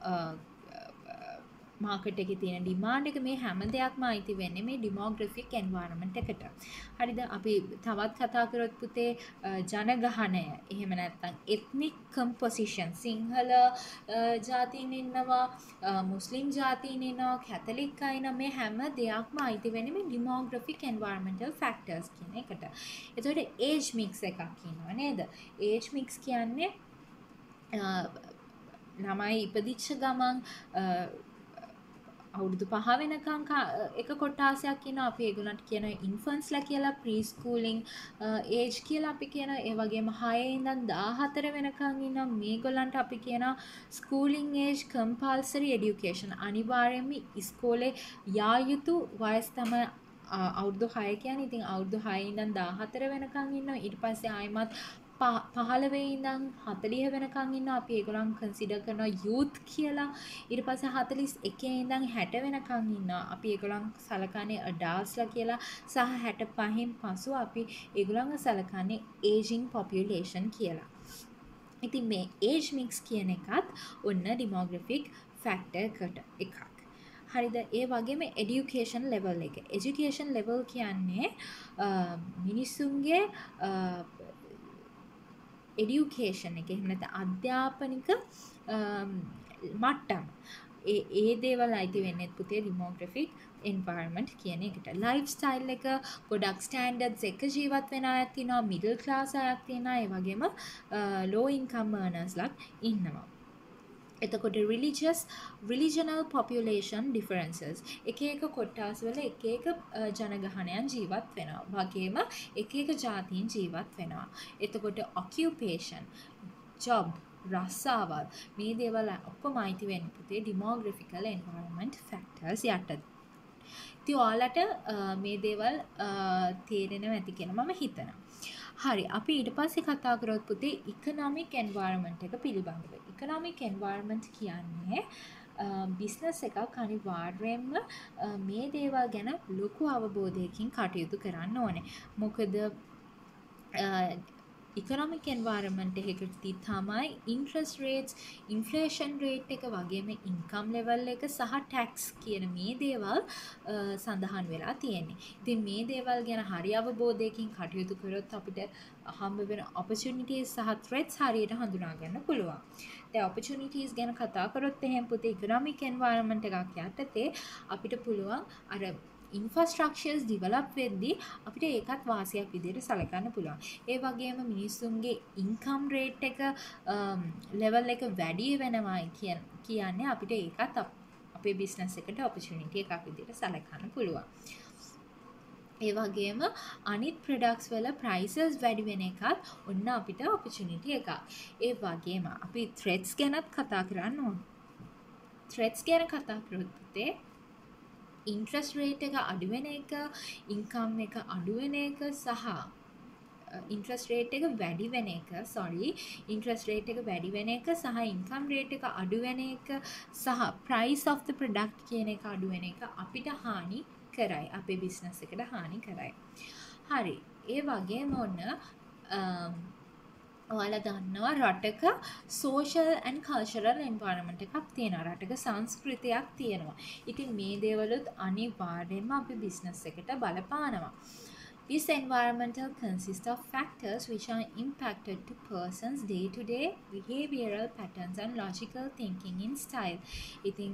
මාකට් එකේ තියෙන ඩිමාන්ඩ් එක මේ හැම දෙයක්ම අයිති වෙන්නේ මේ demographic environment එකට. හරිද? අපි තවත් කතා කරොත් පුතේ ජනගහනය එහෙම නැත්නම් ethnic composition සිංහල ජාතීන් ඉන්නවා මුස්ලිම් ජාතීන් ඉන්නවා කැතලික් අය ඉන්නවා මේ හැම දෙයක්ම අයිති වෙන්නේ මේ demographic environmental factors කියන එකට. එතකොට age mix එකක් ඉන්නවා නේද? age mix කියන්නේ ළමයි ඉපදිච්ච ගමන් අවුරුදු පහ වෙනකන් එක කොටාසයක් ඉන්නවා අපි ඒගොල්ලන්ට කියන ඉන්ෆන්ට්ස්ලා කියලා ප්‍රී ස්කූලින් ඒජ් කියලා අපි කියන ඒ වගේම හය ඉඳන් දාහතර වෙනකන් ඉන්නවා මේගොල්ලන්ට අපි කියන ස්කූලින් ඒජ් කම්පල්සරි එඩියුකේෂන් අනිවාර්යයෙන්ම ඉස්කෝලේ යා යුතු වයස තමයි අවුරුදු හය කියන්නේ. ඉතින් අවුරුදු හය ඉඳන් දාහතර වෙනකන් ඉන්නවා ඊට පස්සේ ආයිමත් පහළොව ඉඳන් හතළිහ වෙනකන් ඉන්නවා අපි ඒගොල්ලන් කන්සිඩර් කරනවා යූත් කියලා. ඊට පස්සේ හතළිස් එකේ ඉඳන් හැට වෙනකන් ඉන්නවා අපි ඒගොල්ලන් සලකන්නේ අඩල්ට්ස්ලා කියලා. සහ හැට පහෙන් පසු අපි ඒගොල්ලන්ව සලකන්නේ ඒජින් පොපියුලේෂන් කියලා. ඉතින් මේ ඒජ් මික්ස් කියන එකත් ඔන්න ඩෙමෝග්‍රැෆික් ෆැක්ටර් එකට එකක්. හරිද? ඒ වගේම එඩියුකේෂන් ලෙවල් එක. එජුකේෂන් ලෙවල් කියන්නේ මිනිස්සුන්ගේ එඩියුකේෂන් එක එහෙම නැත්නම් අධ්‍යාපනික මට්ටම ඒ ඒ දේවල් අයිති වෙන්නේ පුතේ ඩෙමෝග්‍රැෆික් එන්වයරන්මන්ට් කියන එකට. ලයිෆ් ස්ටයිල් එක ගොඩක් ස්ටෑන්ඩඩ්ස් එක ජීවත් වෙන අයත් ඉන්නවා මිඩල් ක්ලාස් අයත් ඉන්නවා ඒ වගේම ලෝ ඉන්කම් අර්නර්ස්ලා ඉන්නවා. එතකොට රිලිජියස් රිලිජනල් පොපියුලේෂන් ඩිෆරන්සස් එක එක කොටස් වල එක එක ජනගහනයන් ජීවත් වෙනවා වගේම එක එක ජාතීන් ජීවත් වෙනවා. එතකොට ඔකියුපේෂන් ජොබ් රස්සාවල් මේ දේවල් ඔක්කොම අයිති වෙන්නේ පුතේ ඩෙමෝග්‍රැෆිකල් එන්වයරන්මන්ට් ෆැක්ටර්ස් යටතේ. ඉතින් ඔයාලට මේ දේවල් තේරෙනවා ඇති කියලා මම හිතනවා. හරි අපි ඊට පස්සේ කතා කරොත් පුතේ ඉකනොමික් එන්වයරන්මන්ට් එක පිළිබඳව. ඉකනොමික් එන්වයරන්මන්ට් කියන්නේ බිස්නස් එකක් අනිවාර්යයෙන්ම මේ දේවල් ගැන ලොකු අවබෝධයකින් කටයුතු කරන්න ඕනේ. මොකද ඉකනොමික් එන්වයරන්මන්ට් එකකදී තමයි ඉන්ට්‍රස්ට් රේට්ස්, ඉන්ෆ්ලේෂන් රේට් එක වගේම ඉන්කම් ලෙවල් එක සහ ටැක්ස් කියන මේ දේවල් සඳහන් වෙලා තියෙන්නේ. ඉතින් මේ දේවල් ගැන හරි අවබෝධයකින් කටයුතු කරොත් අපිට හම්බ වෙන opportunities සහ threats හරියට හඳුනා ගන්න පුළුවන්. දැන් opportunities ගැන කතා කරොත් එහෙනම් පුතේ ඉකනොමික් එන්වයරන්මන්ට් එකක් යටතේ අපිට පුළුවන් අර ඉන්ෆ්‍රාස්ට්‍රක්චර්ස් ඩිවලොප් වෙද්දී අපිට ඒකත් වාසියක් විදිහට සලකන්න පුළුවන්. ඒ වගේම මිනිස්සුන්ගේ ඉන්කම් රේට් එක ලෙවල් එක වැඩි වෙනවායි කියන්නේ අපිට ඒකත් අපේ බිස්නස් එකට ඔපචුනිටි එකක් විදිහට සලකන්න පුළුවන්. ඒ වගේම අනිත් ප්‍රොඩක්ට්ස් වල prices වැඩි වෙන එකත් ඔන්න අපිට opportunity එකක්. ඒ වගේම අපි threats ගැනත් කතා කරන්න ඕන. threats ගැන කතා කරොත් පුතේ interest rate එක අඩු වෙන එක, income එක අඩු වෙන එක සහ interest rate එක වැඩි වෙන එක sorry interest rate එක වැඩි වෙන එක සහ income rate එක අඩු වෙන එක සහ price of the product කියන එක අඩු වෙන එක අපිට හානි කරයි. අපේ business එකට හානි කරයි. හරි. ඒ වගේම ඔන්න ඔයාලා දන්නවා රටක social and cultural environment එකක් තියෙනවා. රටක සංස්කෘතියක් තියෙනවා. ඉතින් මේ දේවලුත් අනිවාර්යයෙන්ම අපි business එකට බලපානවා. This environmental consists of factors which are impacted to persons day-to-day behavioral patterns and logical thinking in style. ඉතින්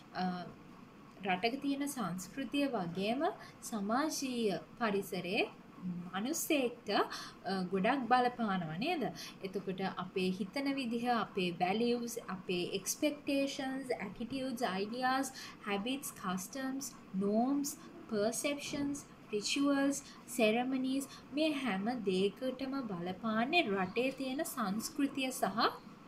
රටක තියෙන සංස්කෘතිය වගේම සමාජීය පරිසරයේ මනුස්සයෙක්ට ගොඩක් බලපානවා නේද? එතකොට අපේ හිතන විදිහ, අපේ values, අපේ expectations, attitudes, ideas, habits, customs, norms, perceptions, rituals, ceremonies මේ හැම දෙයකටම බලපාන්නේ රටේ තියෙන සංස්කෘතිය සහ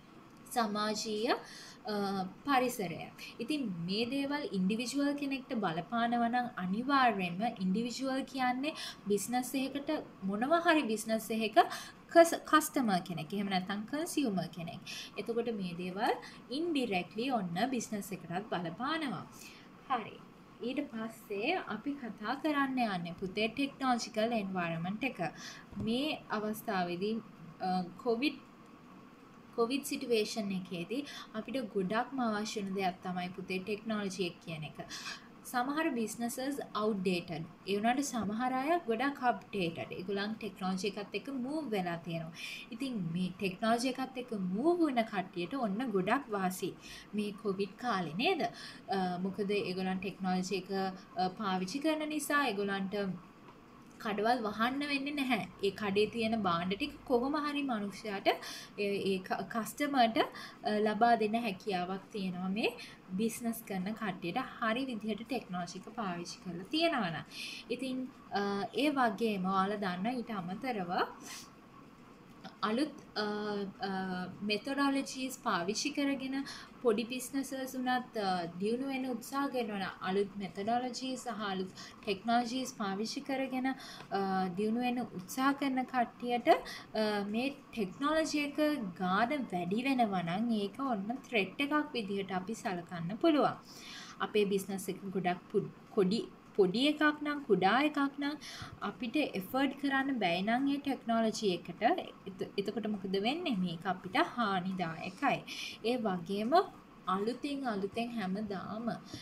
සමාජීය පරිසරය. ඉතින් මේ දේවල් ඉන්ඩිවිජුවල් කෙනෙක්ට බලපානවා නම් අනිවාර්යයෙන්ම ඉන්ඩිවිජුවල් කියන්නේ බිස්නස් එකකට මොනවා හරි බිස්නස් එකක කස්ටමර් කෙනෙක්. එහෙම නැත්නම් කන්සියුමර් කෙනෙක්. එතකොට මේ දේවල් ඉන්ඩිරෙක්ට්ලි ඔන්න බිස්නස් එකටත් බලපානවා. හරි. ඊට පස්සේ අපි කතා කරන්න යන්නේ පුතේ ටෙක්නොලොජිකල් එන්වයරන්මන්ට් එක. මේ අවස්ථාවේදී කොවිඩ් කොවිඩ් සිටුේෂන් එකේදී අපිට ගොඩක්ම අවශ්‍ය වෙන දෙයක් තමයි පුතේ ටෙක්නොලොජි එක කියන එක. සමහර businesses outdated. ඒ වුණාට සමහර අය ගොඩක් updated. ඒගොල්ලන් ටෙක්නොලොජි එකත් එක්ක move වෙලා තියෙනවා. ඉතින් මේ ටෙක්නොලොජි එකත් එක්ක move වෙන කට්ටියට ඔන්න ගොඩක් වාසි මේ කොවිඩ් කාලේ නේද? මොකද ඒගොල්ලන් ටෙක්නොලොජි එක පාවිච්චි කරන නිසා ඒගොල්ලන්ට කඩවල් වහන්න වෙන්නේ නැහැ. ඒ කඩේ තියෙන භාණ්ඩ ටික කොහොම හරි මිනිස්සයාට ඒ කස්ටමර්ට ලබා දෙන්න හැකියාවක් තියෙනවා මේ බිස්නස් කරන කට්ටියට හරි විදිහට ටෙක්නොලොජි එක පාවිච්චි කරලා තියෙනවා නම්. ඉතින් ඒ වගේම ඔයාලා දන්නා ඊට අමතරව අලුත් මෙතොඩොලොජිස් පාවිච්චි කරගෙන පොඩි බිස්නසර්ස් උනත් දියුණු වෙන්න උත්සාහ කරනවා. අලුත් මෙතොඩොලොජිස් සහ අලුත් ටෙක්නොලොජිස් පාවිච්චි කරගෙන දියුණු වෙන්න උත්සාහ කරන කට්ටියට මේ ටෙක්නොලොජි එක ගාන වැඩි වෙනවා නම් ඒක ඔන්න ත්‍රෙට් එකක් විදිහට අපි සලකන්න පුළුවන්. අපේ බිස්නස් එක ගොඩක් පොඩි පොඩි එකක් නම් කුඩා එකක් නම් අපිට එෆර්ට් කරන්න බැයි නම් ඒ ටෙක්නොලොජි එකට එතකොට මොකද වෙන්නේ? මේක අපිට හානිදායකයි. ඒ වගේම අලුතින් අලුතෙන් හැමදාම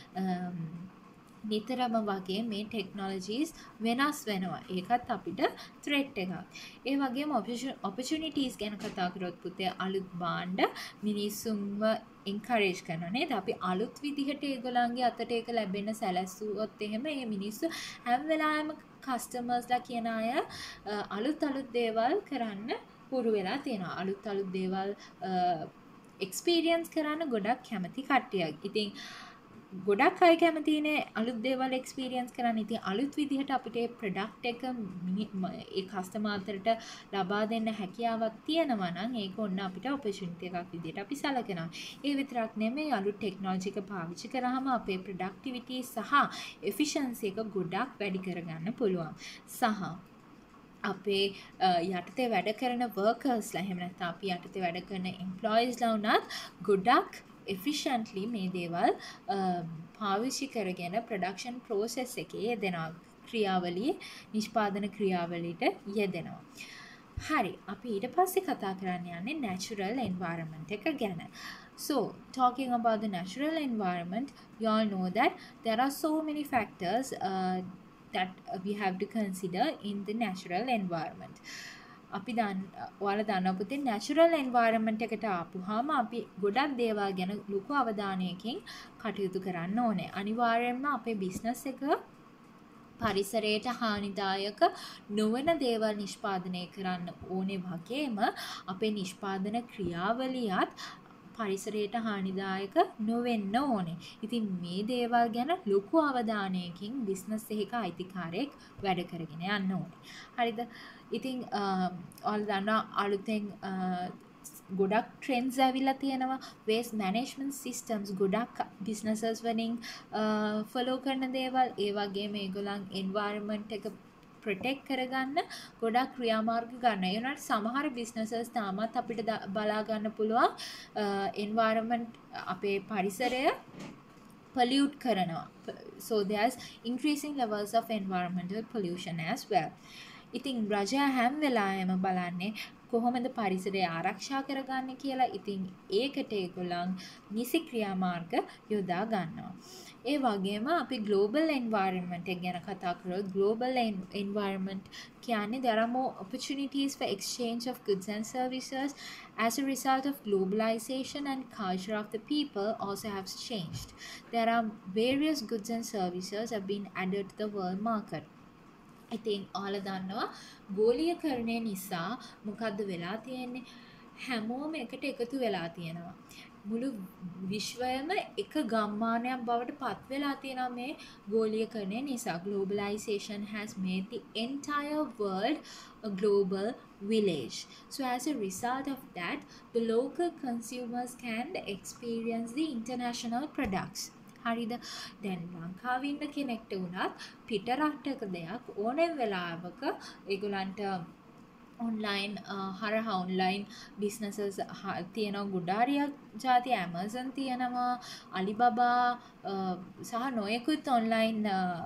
නිතරම වගේ මේ ටෙක්නොලොජිස් වෙනස් වෙනවා. ඒකත් අපිට ත්‍රෙට් එකක්. ඒ වගේම ඔපචුනිටිස් ගැන කතා කරොත් පුතේ අලුත් භාණ්ඩ මිනිස්සුන්ව encourage කරනවා නේද? අපි අලුත් විදිහට ඒගොල්ලන්ගේ අතට ඒක ලැබෙන්න සැලැස්සුවොත් එහෙම මේ මිනිස්සු හැම වෙලාවෙම කස්ටමර්ස්ලා කියන අය අලුත් අලුත් දේවල් කරන්න පුරු වෙලා තියෙනවා. අලුත් අලුත් දේවල් එක්ස්පීරියන්ස් කරන්න ගොඩක් කැමති කට්ටියක්. ඉතින් ගොඩක් අය කැමතිනේ අලුත් දේවල් එක්ස්පීරියන්ස් කරන්න. ඉතින් අලුත් විදිහට අපිට ඒ ප්‍රොඩක්ට් එක ඒ කස්ටමර් අතරට ලබා දෙන්න හැකියාවක් තියෙනවා නම් ඒක ඔන්න අපිට ඔපචුනිටි එකක් විදිහට අපි සලකනවා. ඒ විතරක් නෙමෙයි අලුත් ටෙක්නොලොජි එක පාවිච්චි කරාම අපේ ප්‍රොඩක්ටිවිටි සහ එෆිෂන්සි එක ගොඩක් වැඩි කරගන්න පුළුවන්. සහ අපේ යටතේ වැඩ කරන වර්කර්ස්ලා එහෙම නැත්නම් අපි යටතේ වැඩ කරන එම්ප්ලොයිස්ලා උනත් ගොඩක් efficiently මේ දේවල් පාවිච්චි කරගෙන ප්‍රොඩක්ෂන් ප්‍රෝසෙස් එකේ යෙදෙනවා. ක්‍රියාවලිය නිෂ්පාදන ක්‍රියාවලියට යෙදෙනවා. හරි. අපි ඊට පස්සේ කතා කරන්න යන්නේ natural environment එක ගැන. So, talking about the natural environment, you all know that there are so many factors uh, that we have to consider in the natural environment. අපි දන්න ඔයාලා දන්නවා පුතේ natural environment එකට ආපුවාම අපි ගොඩක් දේවල් ගැන ලොකු අවධානයකින් කටයුතු කරන්න ඕනේ. අනිවාර්යයෙන්ම අපේ business එක පරිසරයට හානිදායක නොවන දේවල් නිෂ්පාදනය කරන්න ඕනේ වගේම අපේ නිෂ්පාදන ක්‍රියාවලියත් පරිසරයට හානිදායක නොවෙන්න ඕනේ. ඉතින් මේ දේවල් ගැන ලොකු අවධානයකින් බිස්නස් එකක අයිතිකාරයෙක් වැඩ කරගෙන යන්න ඕනේ. හරිද? ඉතින් ඔයාලා දන්නවා අලුතෙන් ගොඩක් ට්‍රෙන්ඩ්ස් ඇවිල්ලා තියෙනවා. වේස්ට් මැනේජ්මන්ට් සිස්ටම්ස් ගොඩක් බිස්නසස් වලින් ෆලෝ කරන දේවල්. ඒ වගේම මේගොල්ලන් එන්වයරන්මන්ට් එක ප්‍රොටෙක්ට් කරගන්න ගොඩක් ක්‍රියාමාර්ග ගන්න. ඒ වුණාට සමහර බිස්නසස් තාමත් අපිට බලා ගන්න පුළුවන් එන්වයරන්මන්ට් අපේ පරිසරය pollute කරනවා. So there's increasing levels of environmental pollution as well. ඉතින් රජය හැම වෙලාවෙම බලන්නේ කොහොමද පරිසරය ආරක්ෂා කරගන්නේ කියලා. ඉතින් ඒකට ඒගොල්ලන් නිසි ක්‍රියාමාර්ග යොදා ගන්නවා. ඒ වගේම අපි global environment එක ගැන කතා කරොත් global environment කියන්නේ there are more opportunities for exchange of goods and services as a result of globalization, and culture of the people also have changed. There are various goods and services have been added to the world market. ඉතින් ඔයාලා දන්නවා ගෝලීයකරණය නිසා මොකද්ද වෙලා තියෙන්නේ? හැමෝම එකට එකතු වෙලා තියෙනවා. මුළු විශ්වයම එක ගම්මානයක් බවට පත් වෙලා තියෙනවා මේ ගෝලීයකරණය නිසා. Globalization has made the entire world a global village. So as a result of that, the local consumers can experience the international products. හරිද? දැන් ලංකාවේ ඉන්න කෙනෙක්ට උනත් පිට රටක දෙයක් ඕනෙම වෙලාවක ඒගොල්ලන්ට ඔන්ලයින් හරහා ඔන්ලයින් බිස්නසස් තියෙනවා. ගොඩාරියක් ජාති Amazon තියෙනවා, Alibaba සහ නොයෙකුත් ඔන්ලයින්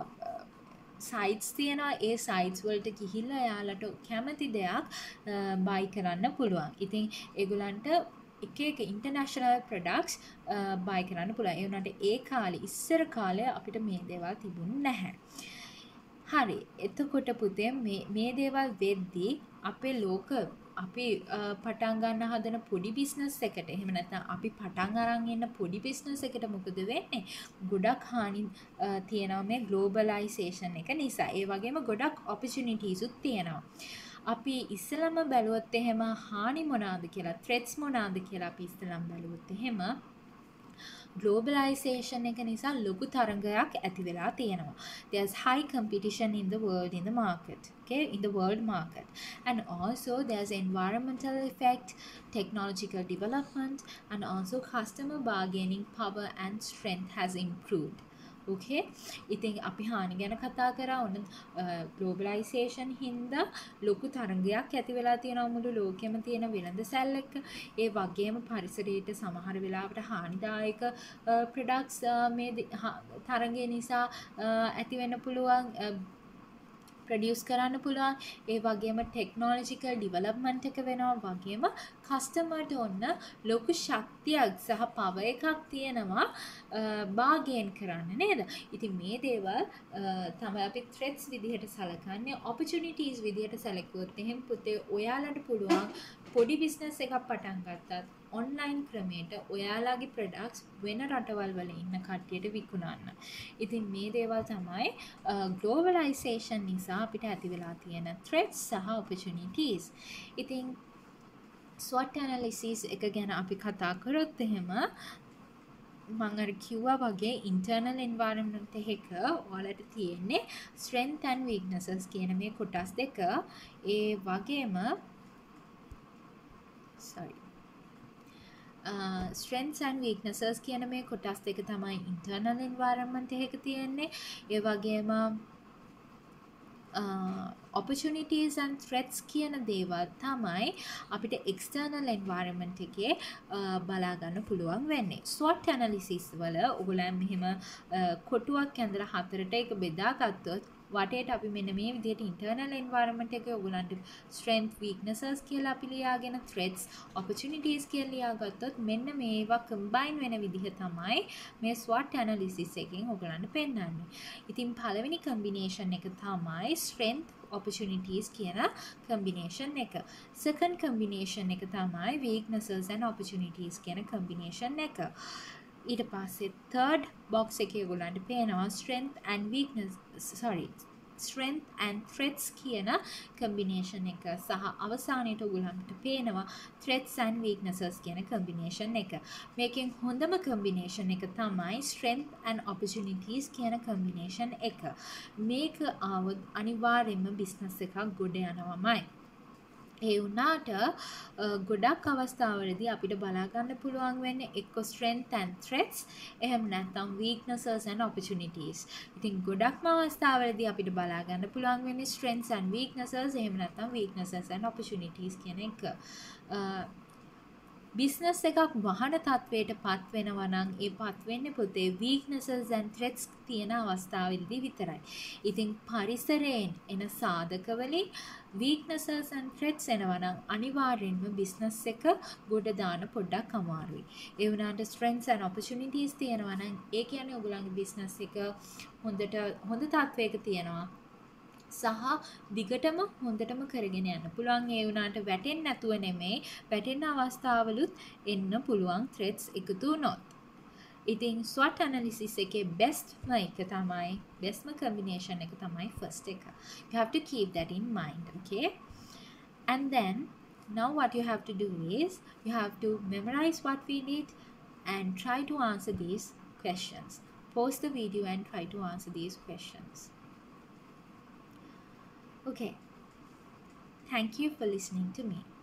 සයිට්ස් තියෙනවා. ඒ සයිට්ස් වලට ගිහිල්ලා එයාලට කැමති දෙයක් බයි කරන්න පුළුවන්. ඉතින් ඒගොල්ලන්ට එක එක ඉන්ටර්නැෂනල් ප්‍රොඩක්ට්ස් බයි කරන්න පුළුවන්. ඒ වුණාට ඒ කාලේ ඉස්සර කාලේ අපිට මේ දේවල් තිබුණේ නැහැ. හරි. එතකොට පුතේ මේ මේ දේවල් වෙද්දී අපේ ලෝක අපි පටන් ගන්න හදන පොඩි බිස්නස් එකට, එහෙම නැත්නම් අපි පටන් අරන් ඉන්න පොඩි බිස්නස් එකට මොකද වෙන්නේ? ගොඩක් හානි තියෙනවා මේ ග්ලෝබලයිසේෂන් එක නිසා. ඒ වගේම ගොඩක් ඔපචුනිටිස් උත් තියෙනවා. අපි ඉස්සලම බැලුවොත් එහෙම හානි මොනවාද කියලා, threats මොනවාද කියලා අපි ඉස්සලම බැලුවොත් එහෙම globalization එක නිසා ලොකු තරංගයක් ඇති වෙලා තියෙනවා. There's high competition in the world in the market. Okay, in the world market. And also there's environmental effect, technological development, and also customer bargaining power and strength has improved. Okay, ඉතින් අපි හානි ගැන කතා කරා. ඔන්න ග්ලෝබලයිසේෂන් හින්දා ලොකු තරංගයක් ඇති වෙලා තියෙනවා මුළු ලෝකෙම තියෙන වෙළඳ සැල් එක්ක. ඒ වගේම පරිසරයට සමහර වෙලාවට හානිදායක ප්‍රොඩක්ට්ස් මේ තරංගය නිසා ඇති වෙන්න පුළුවන්, ප්‍රොඩියුස් කරන්න පුළුවන්. ඒ වගේම ටෙක්නොලොජිකල් ඩිවලොප්මන්ට් එක වෙනවා. වගේම කස්ටමර්ට ඔන්න ලොකු ශක්තියක් සහ පවර් එකක් තියෙනවා බාගේන් කරන්න නේද? ඉතින් මේ දේවල් තමයි අපි threats විදිහට සලකන්නේ. opportunities විදිහට සැලකුවොත් එහෙනම් පුතේ ඔයාලට පුළුවන් පොඩි බිස්නස් එකක් පටන් ගත්තත් ඔන්ලයින් ක්‍රමයට ඔයාලගේ ප්‍රොඩක්ට්ස් වෙන රටවල් වල ඉන්න කට්ටියට විකුණන්න. ඉතින් මේ දේවල් තමයි ග්ලෝබලයිසේෂන් නිසා අපිට ඇති වෙලා තියෙන threats සහ opportunities. ඉතින් SWOT analysis එක ගැන අපි කතා කරොත් එහෙම මම අර කිව්වා වගේ internal environment එක ඔයාලට තියෙන්නේ strength and weaknesses කියන මේ කොටස් දෙක. ඒ වගේම sorry Uh, strengths and weaknesses කියන මේ කොටස් දෙක තමයි internal environment එකක තියෙන්නේ. ඒ වගේම uh, opportunities and threats කියන දේවල් තමයි අපිට external environment එකේ uh, බලා ගන්න පුළුවන් වෙන්නේ. SWOT analysis වල ඔයගොල්ලන් මෙහෙම uh, කොටුවක් ඇඳලා හතරට එක බෙදා ගත්තොත් වටේට අපි මෙන්න මේ විදිහට internal environment එකේ ඔයගොල්ලන්ට strength weaknesses කියලා අපි ලියාගෙන threats opportunities කියලා ලියාගත්තොත් මෙන්න මේවා combine වෙන විදිහ තමයි මේ SWOT analysis එකෙන් ඔයගොල්ලන්ට පෙන්නන්නේ. ඉතින් පළවෙනි combination එක තමයි strength opportunities කියන combination එක. second combination එක තමයි weaknesses and opportunities කියන combination එක. ඊට පස්සේ third box එකේ ඔයගොල්ලන්ට පේනවා strength and weakness sorry strength and threats කියන combination එක සහ අවසානයේට ඔයගලන්ට පේනවා threats and weaknesses කියන combination එක. මේකෙන් හොඳම combination එක තමයි strength and opportunities කියන combination එක. මේක ආවොත් අනිවාර්යයෙන්ම business එකක් ගොඩ යනවාමයි. ඒ වුණාට ගොඩක් අවස්ථාවලදී අපිට බලා ගන්න පුළුවන් වෙන්නේ එක්ක strength and threats එහෙම නැත්නම් weaknesses and opportunities. ඉතින් ගොඩක්ම අවස්ථාවලදී අපිට බලා ගන්න පුළුවන් වෙන්නේ strengths and weaknesses එහෙම නැත්නම් weaknesses and opportunities කියන එක. business එකක් වහන තත්වයට පත් වෙනවා නම් ඒ පත් වෙන්නේ පොතේ weaknesses and threats තියෙන අවස්ථාවලදී විතරයි. ඉතින් පරිසරයෙන් එන සාධක වලින් weaknesses and threats එනවා නම් අනිවාර්යෙන්ම business එක ගොඩ දාන්න පොඩ්ඩක් අමාරුයි. ඒ වුණාට strengths and opportunities තියෙනවා නම් ඒ කියන්නේ ඔයගොල්ලන්ගේ business එක හොඳට හොඳ තත්වයක තියෙනවා. සහ දිගටම හොඳටම කරගෙන යන්න පුළුවන්. ඒ වුණාට වැටෙන්නේ නැතුව නෙමෙයි වැටෙන අවස්ථාවලුත් එන්න පුළුවන් threats එකතු වුණොත්. ඉතින් SWOT analysis එකේ bestම එක තමයි bestම combination එක තමයි first එක. You have to keep that in mind, okay? And then now what you have to do is you have to memorize what we did and try to answer these questions. Pause the video and try to answer these questions. Okay, thank you for listening to me.